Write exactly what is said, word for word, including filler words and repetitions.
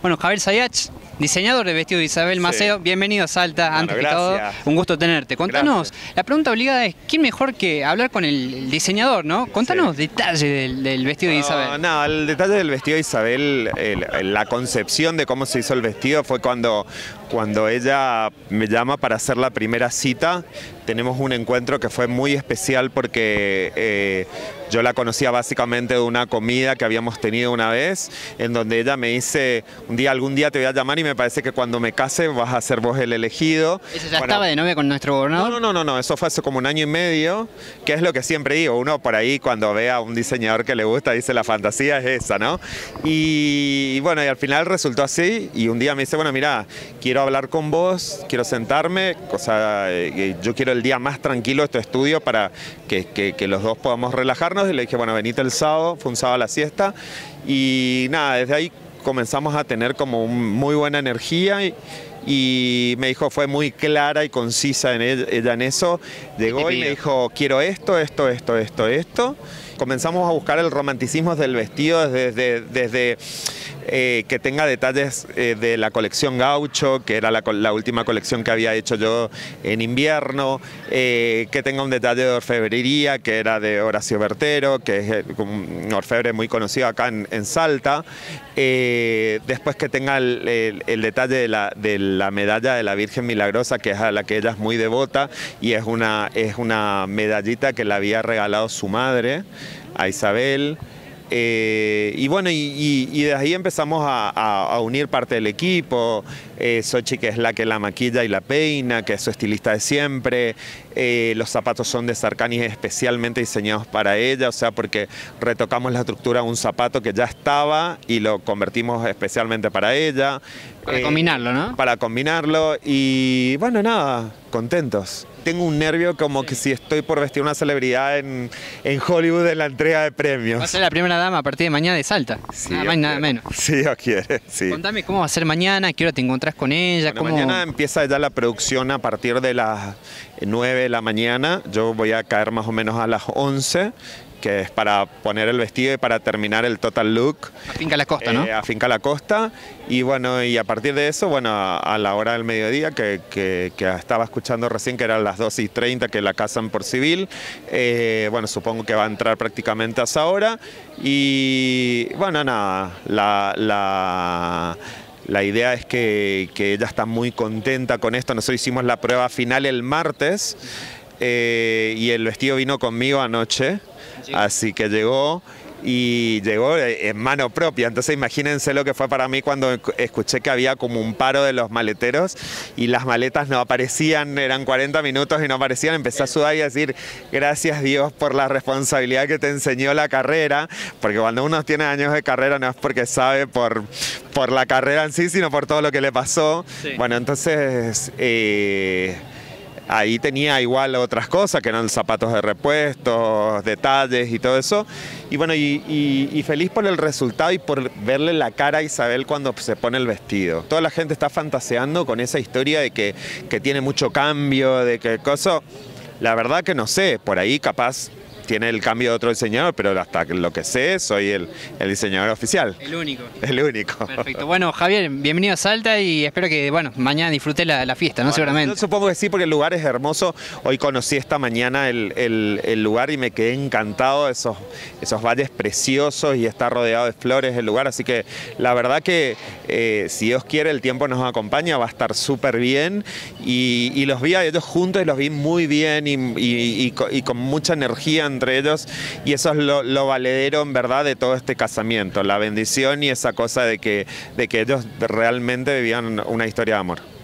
Bueno, Javier Sayach, diseñador de vestido de Isabel Maceo, sí. Bienvenido a Salta, bueno, antes gracias. que todo, un gusto tenerte. Contanos, gracias. La pregunta obligada es, ¿quién mejor que hablar con el, el diseñador, no? Contanos sí. detalle del, del vestido de Isabel. No, no, el detalle del vestido de Isabel, el, la concepción de cómo se hizo el vestido fue cuando, cuando ella me llama para hacer la primera cita. Tenemos un encuentro que fue muy especial porque eh, yo la conocía básicamente de una comida que habíamos tenido una vez, en donde ella me dice, un día, algún día te voy a llamar y me parece que cuando me case vas a ser vos el elegido. ¿Eso ya bueno, estaba de novia con nuestro gobernador? No, no, no, no, eso fue hace como un año y medio, que es lo que siempre digo, uno por ahí cuando ve a un diseñador que le gusta dice la fantasía es esa, ¿no? Y bueno, y al final resultó así y un día me dice, bueno, mira, quiero hablar con vos, quiero sentarme, o sea, eh, yo quiero el día más tranquilo de tu estudio para que, que, que los dos podamos relajarnos y le dije, bueno, venite el sábado, fue un sábado a la siesta y nada, desde ahí comenzamos a tener como un, muy buena energía y, y me dijo, fue muy clara y concisa en ella, ella en eso, llegó y me dijo, quiero esto, esto, esto, esto, esto. Comenzamos a buscar el romanticismo del vestido desde, desde eh, que tenga detalles eh, de la colección Gaucho, que era la, la última colección que había hecho yo en invierno, eh, que tenga un detalle de orfebrería, que era de Horacio Bertero, que es un orfebre muy conocido acá en, en Salta, eh, después que tenga el, el, el detalle de la, de la medalla de la Virgen Milagrosa, que es a la que ella es muy devota, y es una, es una medallita que le había regalado su madre a Isabel, eh, y bueno, y, y, y de ahí empezamos a, a, a unir parte del equipo, eh, Xochi, que es la que la maquilla y la peina, que es su estilista de siempre, eh, los zapatos son de Sarkany especialmente diseñados para ella, o sea, porque retocamos la estructura de un zapato que ya estaba y lo convertimos especialmente para ella. Para eh, combinarlo, ¿no? Para combinarlo y bueno, nada, contentos. Tengo un nervio como que si estoy por vestir una celebridad en, en Hollywood en la entrega de premios. Va a ser la primera dama a partir de mañana de Salta, sí, nada más y nada menos. Si Dios quiere, sí. Contame cómo va a ser mañana, qué hora te encontrás con ella. Bueno, cómo... Mañana empieza ya la producción a partir de las nueve de la mañana, yo voy a caer más o menos a las once, que es para poner el vestido y para terminar el total look. A Finca La Costa, ¿no? Eh, a Finca La Costa. Y bueno, y a partir de eso, bueno, a, a la hora del mediodía, que, que, que estaba escuchando recién que eran las doce y treinta que la casan por civil, eh, bueno, supongo que va a entrar prácticamente a esa hora. Y bueno, nada, la... la La idea es que, que ella está muy contenta con esto. Nosotros hicimos la prueba final el martes eh, y el vestido vino conmigo anoche, sí. Así que llegó y llegó en mano propia. Entonces imagínense lo que fue para mí cuando escuché que había como un paro de los maleteros y las maletas no aparecían, eran cuarenta minutos y no aparecían. Empecé a sudar y a decir, gracias Dios por la responsabilidad que te enseñó la carrera, porque cuando uno tiene años de carrera no es porque sabe por, por la carrera en sí, sino por todo lo que le pasó. Sí. Bueno, entonces... Eh, ahí tenía igual otras cosas, que eran zapatos de repuestos, detalles y todo eso. Y bueno, y, y, y feliz por el resultado y por verle la cara a Isabel cuando se pone el vestido. Toda la gente está fantaseando con esa historia de que, que tiene mucho cambio, de que cosa... La verdad que no sé, por ahí capaz... tiene el cambio de otro diseñador, pero hasta lo que sé, soy el, el diseñador oficial. El único. El único. Perfecto. Bueno, Javier, bienvenido a Salta y espero que, bueno, mañana disfrute la, la fiesta, ¿no? Bueno, seguramente. Yo supongo que sí, porque el lugar es hermoso. Hoy conocí esta mañana el, el, el lugar y me quedé encantado de esos, esos valles preciosos y está rodeado de flores el lugar, así que la verdad que eh, si Dios quiere el tiempo nos acompaña, va a estar súper bien y, y los vi a ellos juntos y los vi muy bien y, y, y, y con mucha energía entre ellos y eso es lo, lo valedero en verdad de todo este casamiento, la bendición y esa cosa de que, de que ellos realmente vivían una historia de amor.